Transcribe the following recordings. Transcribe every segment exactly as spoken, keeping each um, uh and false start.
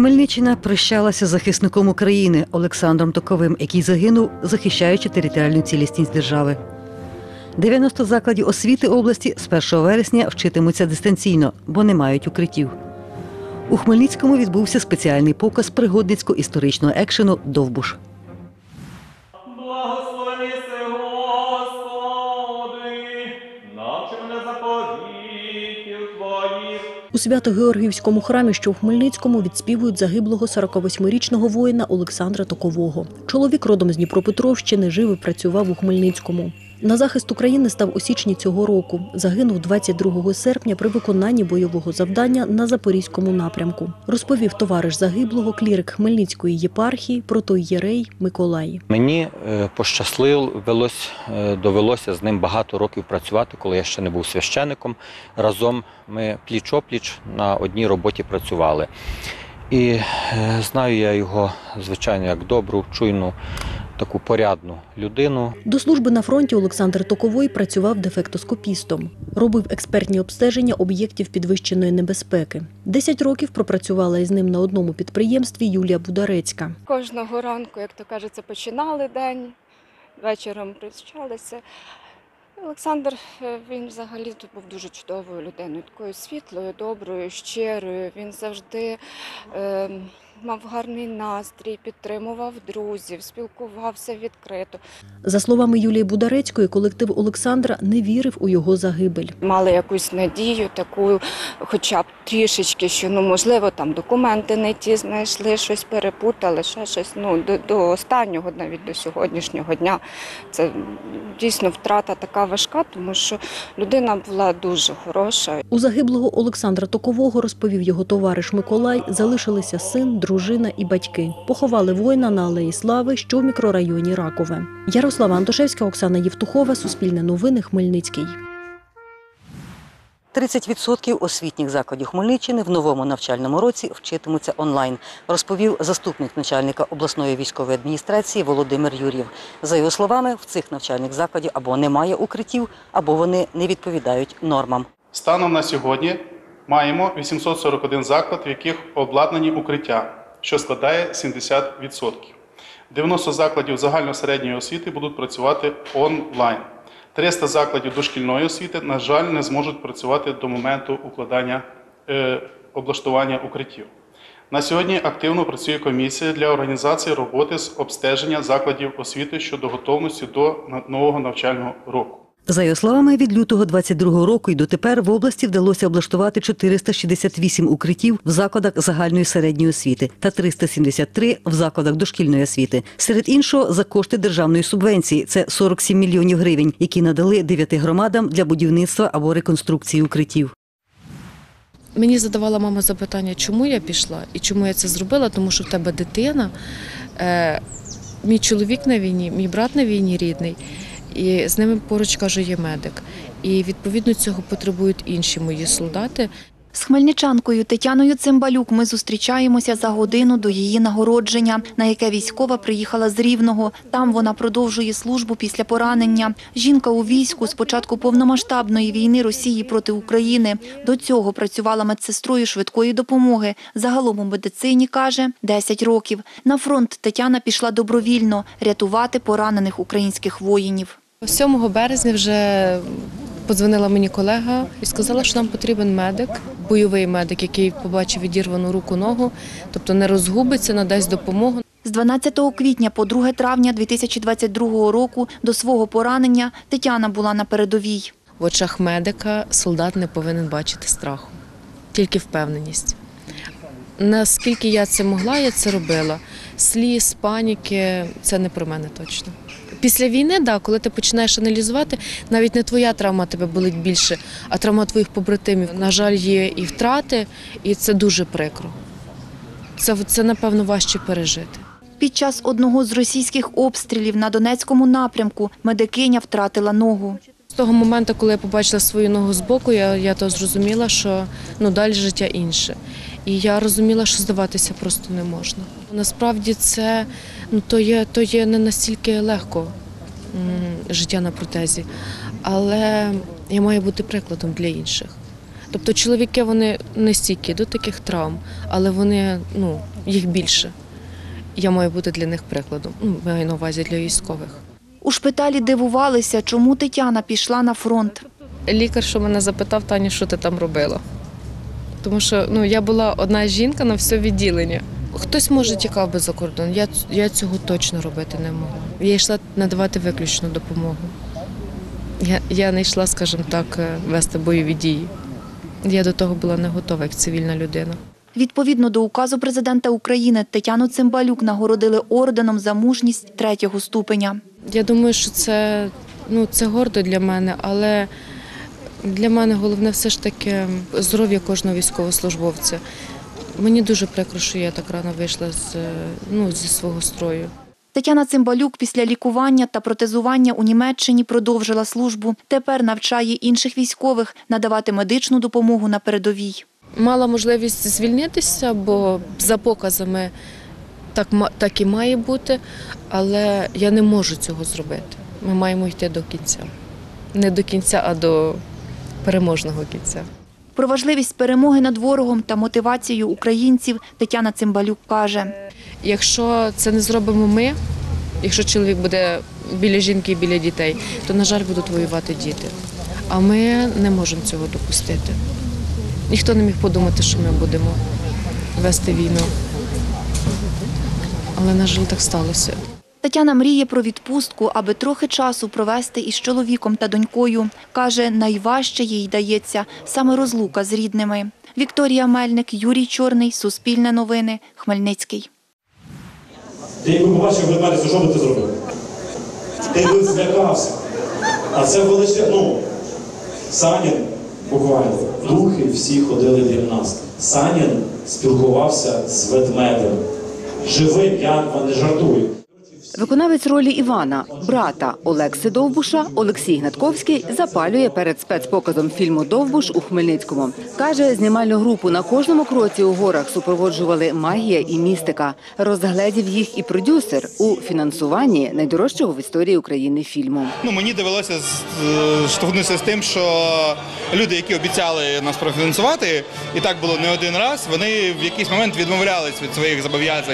Хмельниччина прощалася з захисником України Олександром Токовим, який загинув, захищаючи територіальну цілісність держави. дев'яносто закладів освіти області з першого вересня вчитимуться дистанційно, бо не мають укриттів. У Хмельницькому відбувся спеціальний показ пригодницько-історичного екшену «Довбуш». У Свято-Георгіївському храмі, що в Хмельницькому, відспівують загиблого сорокавосьмирічного воїна Олександра Токового. Чоловік родом з Дніпропетровщини, жив і працював у Хмельницькому. На захист України став у січні цього року. Загинув двадцять другого серпня при виконанні бойового завдання на Запорізькому напрямку. Розповів товариш загиблого, клірик Хмельницької єпархії, протоієрей Миколай. Мені пощасливилось, довелося з ним багато років працювати, коли я ще не був священником. Разом ми пліч-опліч на одній роботі працювали. І знаю я його, звичайно, як добру, чуйну, таку порядну людину. До служби на фронті Олександр Токовий працював дефектоскопістом. Робив експертні обстеження об'єктів підвищеної небезпеки. Десять років пропрацювала із ним на одному підприємстві Юлія Бударецька. Кожного ранку, як то кажеться, починали день, вечором прощалися. Олександр, він взагалі тут був дуже чудовою людиною, такою світлою, доброю, щирою. Він завжди е, мав гарний настрій, підтримував друзів, спілкувався відкрито. За словами Юлії Бударецької, колектив Олександра не вірив у його загибель. Мали якусь надію, таку, хоча б трішечки, що, ну, можливо, там документи не ті знайшли, щось перепутали, ще щось. Ну, до, до останнього, навіть до сьогоднішнього дня, це дійсно втрата така важка, тому що людина була дуже хороша. У загиблого Олександра Токового, розповів його товариш Миколай, залишилися син, дружина і батьки. Поховали воїна на Алеї Слави, що в мікрорайоні Ракове. Ярослава Антошевська, Оксана Євтухова, Суспільне новини, Хмельницький. тридцять відсотків освітніх закладів Хмельниччини в новому навчальному році вчитимуться онлайн, розповів заступник начальника обласної військової адміністрації Володимир Юр'єв. За його словами, в цих навчальних закладів або немає укриттів, або вони не відповідають нормам. Станом на сьогодні маємо вісімсот сорок один заклад, в яких обладнані укриття, що складає сімдесят відсотків. дев'яносто закладів загально-середньої освіти будуть працювати онлайн. триста закладів дошкільної освіти, на жаль, не зможуть працювати до моменту укладання е, облаштування укриттів. На сьогодні активно працює комісія для організації роботи з обстеження закладів освіти щодо готовності до нового навчального року. За його словами, від лютого двадцять другого року і дотепер в області вдалося облаштувати чотириста шістдесят вісім укриттів в закладах загальної середньої освіти та триста сімдесят три в закладах дошкільної освіти. Серед іншого, за кошти державної субвенції – це сорок сім мільйонів гривень, які надали дев'яти громадам для будівництва або реконструкції укриттів. Мені задавала мама запитання, чому я пішла і чому я це зробила, тому що в тебе дитина, е, мій чоловік на війні, мій брат на війні рідний. І з ними поруч, кажу, є медик. І відповідно цього потребують інші мої солдати. З хмельничанкою Тетяною Цимбалюк ми зустрічаємося за годину до її нагородження, на яке військова приїхала з Рівного. Там вона продовжує службу після поранення. Жінка у війську з початку повномасштабної війни Росії проти України. До цього працювала медсестрою швидкої допомоги. Загалом у медицині, каже, десять років. На фронт Тетяна пішла добровільно рятувати поранених українських воїнів. сьомого березня вже подзвонила мені колега і сказала, що нам потрібен медик, бойовий медик, який побачив відірвану руку-ногу, тобто не розгубиться, надасть допомогу. З дванадцятого квітня по друге травня дві тисячі двадцять другого року до свого поранення Тетяна була на передовій. В очах медика солдат не повинен бачити страху, тільки впевненість. Наскільки я це могла, я це робила. Сліз, паніки – це не про мене точно. Після війни, да, коли ти починаєш аналізувати, навіть не твоя травма тебе болить більше, а травма твоїх побратимів. На жаль, є і втрати, і це дуже прикро. Це, це напевно, важче пережити. Під час одного з російських обстрілів на Донецькому напрямку медикиня втратила ногу. З того моменту, коли я побачила свою ногу збоку, я, я то зрозуміла, що ну, далі життя інше. І я розуміла, що здаватися просто не можна. Насправді це ну, то є, то є не настільки легко м, життя на протезі, але я маю бути прикладом для інших. Тобто чоловіки, вони не стійкі до таких травм, але вони, ну, їх більше. Я маю бути для них прикладом, ну, маю на увазі для військових. У шпиталі дивувалися, чому Тетяна пішла на фронт. Лікар, що мене запитав, Таня, що ти там робила? Тому що ну, я була одна жінка на все відділення. Хтось, може, тікав би за кордон, я, я цього точно робити не могла. Я йшла надавати виключну допомогу. Я, я не йшла, скажімо так, вести бойові дії. Я до того була не готова, як цивільна людина. Відповідно до указу президента України, Тетяну Цимбалюк нагородили орденом за мужність третього ступеня. Я думаю, що це, ну, це гордо для мене, але для мене головне все ж таки здоров'я кожного військовослужбовця. Мені дуже прикро, що я так рано вийшла з, ну, зі свого строю. Тетяна Цимбалюк після лікування та протезування у Німеччині продовжила службу. Тепер навчає інших військових надавати медичну допомогу на передовій. Мала можливість звільнитися, бо за показами так, так і має бути, але я не можу цього зробити. Ми маємо йти до кінця. Не до кінця, а до переможного кінця. Про важливість перемоги над ворогом та мотивацію українців Тетяна Цимбалюк каже. Якщо це не зробимо ми, якщо чоловік буде біля жінки і біля дітей, то, на жаль, будуть воювати діти. А ми не можемо цього допустити. Ніхто не міг подумати, що ми будемо вести війну. Але, на жаль, так сталося. Тетяна мріє про відпустку, аби трохи часу провести із чоловіком та донькою. Каже, найважче їй дається саме розлука з рідними. Вікторія Мельник, Юрій Чорний, Суспільне новини, Хмельницький. Ти якби побачив ведмедицю, що би ти зробив? Ти би злякався. А це були ще, ну, Санін, буквально, духи всі ходили для нас. Санін спілкувався з ведмедем. Живим, я не жартую. Виконавець ролі Івана, брата Олекси Довбуша, Олексій Гнатковський запалює перед спецпоказом фільму «Довбуш» у Хмельницькому. Каже, знімальну групу на кожному кроці у горах супроводжували магія і містика. Розгледів їх і продюсер у фінансуванні найдорожчого в історії України фільму. Ну, мені довелося штовхнутися з тим, що люди, які обіцяли нас профінансувати, і так було не один раз, вони в якийсь момент відмовлялись від своїх зобов'язань.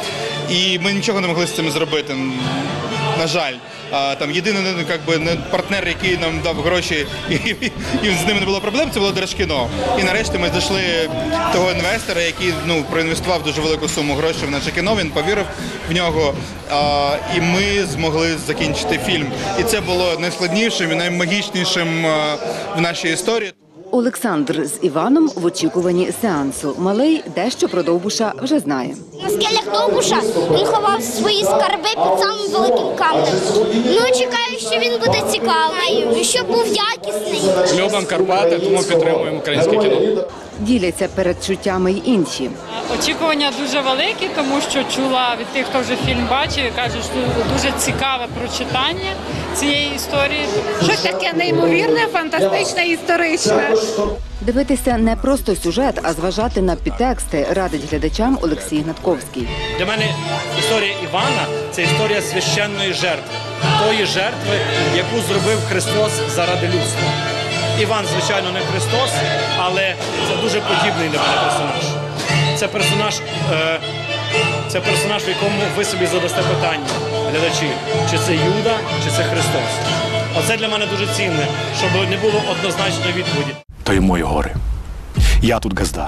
І ми нічого не могли з цим зробити, на жаль. Там єдиний якби, партнер, який нам дав гроші, і, і, і з ними не було проблем, це було Держкіно. І нарешті ми знайшли того інвестора, який ну, проінвестував дуже велику суму грошей в наше кіно, він повірив в нього, а, і ми змогли закінчити фільм. І це було найскладнішим і наймагічнішим а, в нашій історії. Олександр з Іваном в очікуванні сеансу. Малий дещо про Довбуша вже знає. На скелях Довбуша він ховав свої скарби під самим великим камнем. Ну, чекаю, що він буде цікавий, щоб був якісний. Любимо Карпати, тому підтримуємо українське кіно. Діляться передчуттями й інші. Очікування дуже великі, тому що чула від тих, хто вже фільм бачив, кажуть, що дуже цікаве прочитання цієї історії. Щось таке неймовірне, фантастичне, історичне. Дивитися не просто сюжет, а зважати на підтексти, радить глядачам Олексій Гнатковський. Для мене історія Івана – це історія священної жертви. Тої жертви, яку зробив Христос заради людства. Іван, звичайно, не Христос, але це дуже подібний до мене персонаж. Це персонаж, е, це персонаж, в якому ви собі задасте питання, глядачі, чи це Юда, чи це Христос. Оце для мене дуже цінне, щоб не було однозначної відповіді. То є мої гори. Я тут газда.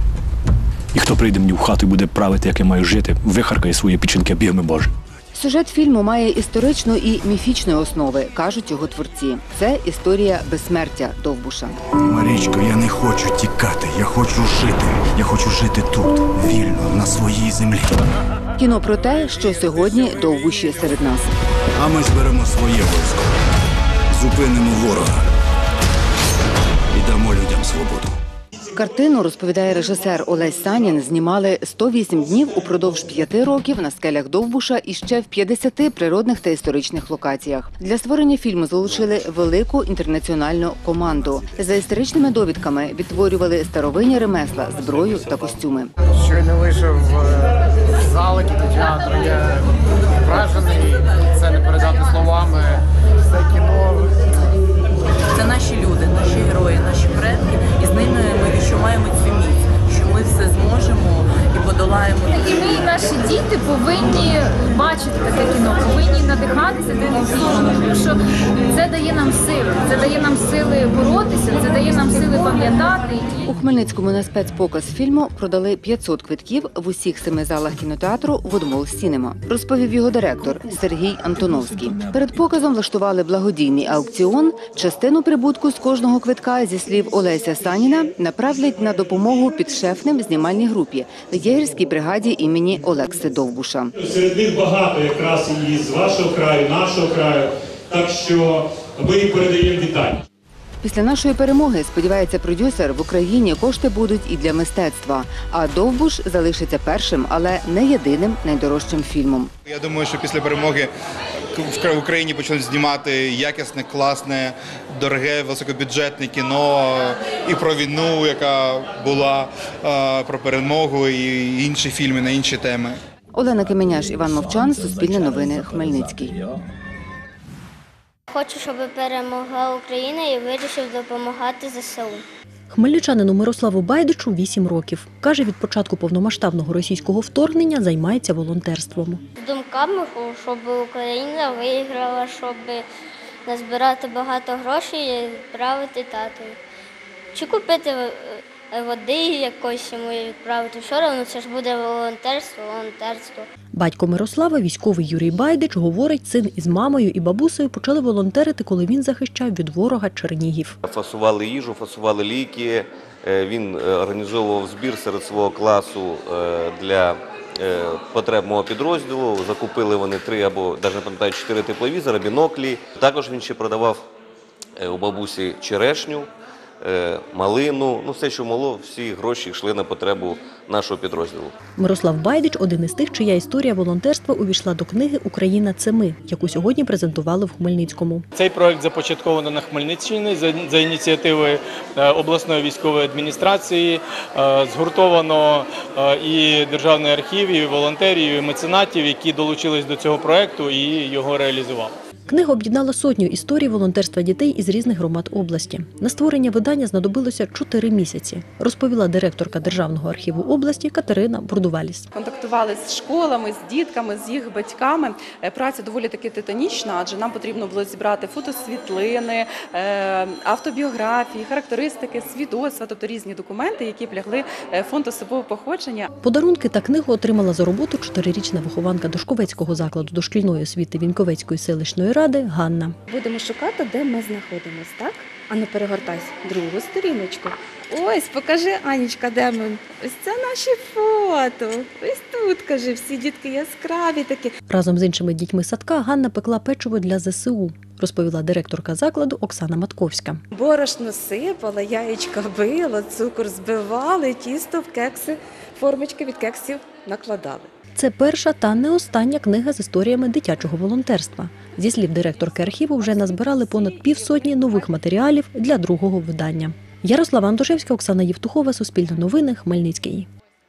І хто прийде мені в хату і буде правити, як я маю жити, вихаркає свої печінки бігми Божі. Сюжет фільму має історичну і міфічну основи, кажуть його творці. Це історія безсмертя Довбуша. Марічко, я не хочу тікати, я хочу жити. Я хочу жити тут, вільно, на своїй землі. Кіно про те, що сьогодні Довбуші серед нас. А ми зберемо своє військо, зупинимо ворога і дамо людям свободу. Картину, розповідає режисер Олесь Санін, знімали сто вісім днів упродовж п'яти років на скелях Довбуша і ще в п'ятдесяти природних та історичних локаціях. Для створення фільму залучили велику інтернаціональну команду. За історичними довідками відтворювали старовинні ремесла, зброю та костюми. Щойно вийшов з зали кінотеатру, я вражений, це не передати словами. Це кіно. Це наші люди, наші герої, наші предки, і з ними дає нам сили. Це дає нам сили боротися, це дає нам сили пам'ятати. У Хмельницькому на спецпоказ фільму продали п'ятсот квитків в усіх семи залах кінотеатру «Водмол Сінема», розповів його директор Сергій Антоновський. Перед показом влаштували благодійний аукціон. Частину прибутку з кожного квитка, зі слів Олеся Саніна, направлять на допомогу підшефним знімальній групі Єгерській бригаді імені Олекси Довбуша. Серед них багато якраз і з вашого краю, нашого краю, так що ми їм передаємо вітання. Після нашої перемоги, сподівається продюсер, в Україні кошти будуть і для мистецтва. А Довбуш залишиться першим, але не єдиним найдорожчим фільмом. Я думаю, що після перемоги в Україні почнуть знімати якісне, класне, дороге, високобюджетне кіно і про війну, яка була, про перемогу і інші фільми на інші теми. Олена Кеменяш, Іван Мовчан, Суспільне новини, Хмельницький. Хочу, щоб перемогла Україна і вирішив допомагати зе се у. Хмельничанину Мирославу Байдичу вісім років. Каже, від початку повномасштабного російського вторгнення займається волонтерством. З думками, щоб Україна виграла, щоб назбирати багато грошей і відправити татові. Чи купити води якось йому відправити. Все одно це ж буде волонтерство, волонтерство. Батько Мирослава, військовий Юрій Байдич, говорить, син із мамою і бабусею почали волонтерити, коли він захищав від ворога Чернігів. Фасували їжу, фасували ліки. Він організовував збір серед свого класу для потреб мого підрозділу. Закупили вони три або, навіть не пам'ятаю, чотири тепловізори, біноклі. Також він ще продавав у бабусі черешню, малину, ну все, що могло, всі гроші йшли на потребу нашого підрозділу. Мирослав Байдич – один із тих, чия історія волонтерства увійшла до книги «Україна – це ми», яку сьогодні презентували в Хмельницькому. Цей проект започатковано на Хмельниччині за ініціативи обласної військової адміністрації. Згуртовано і Державний архів, і волонтерів, і меценатів, які долучились до цього проекту і його реалізували. Книга об'єднала сотню історій волонтерства дітей із різних громад області. На створення видання знадобилося чотири місяці, розповіла директорка Державного архіву області Катерина Бурдуваліс. Контактували з школами, з дітками, з їх батьками. Праця доволі таки титанічна, адже нам потрібно було зібрати фотосвітлини, автобіографії, характеристики, свідоцтва, тобто різні документи, які б лягли в фонд особового походження. Подарунки та книгу отримала за роботу чотирирічна вихованка Дошковецького закладу дошкільної освіти Віньковецької селищної ради Ганна. Будемо шукати, де ми знаходимося, так? А ну перегортайся, другу сторіночку. Ось, покажи, Анічка, де ми. Ось це наші фото. Ось тут, кажи, всі дітки яскраві такі. Разом з іншими дітьми садка Ганна пекла печиво для зе се у, розповіла директорка закладу Оксана Матковська. Борошно сипала, яєчка била, цукор збивали, тісто в кекси, формочки від кексів накладали. Це перша та не остання книга з історіями дитячого волонтерства. Зі слів директорки архіву, вже назбирали понад півсотні нових матеріалів для другого видання. Ярослава Антошевська, Оксана Євтухова, Суспільне новини, Хмельницький.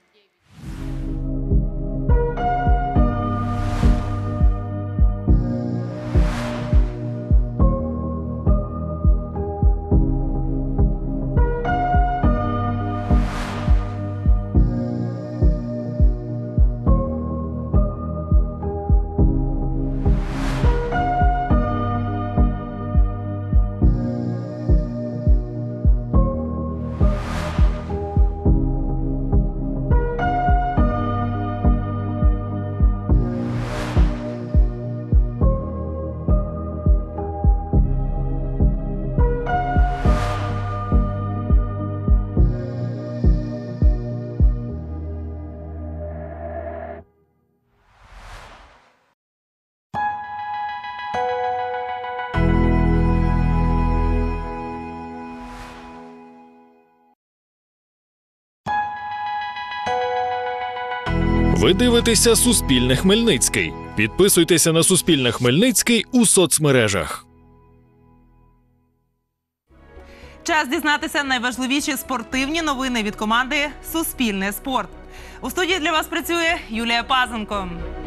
Ви дивитеся Суспільне Хмельницький. Підписуйтеся на Суспільне Хмельницький у соцмережах. Час дізнатися найважливіші спортивні новини від команди «Суспільне спорт». У студії для вас працює Юлія Пазенко.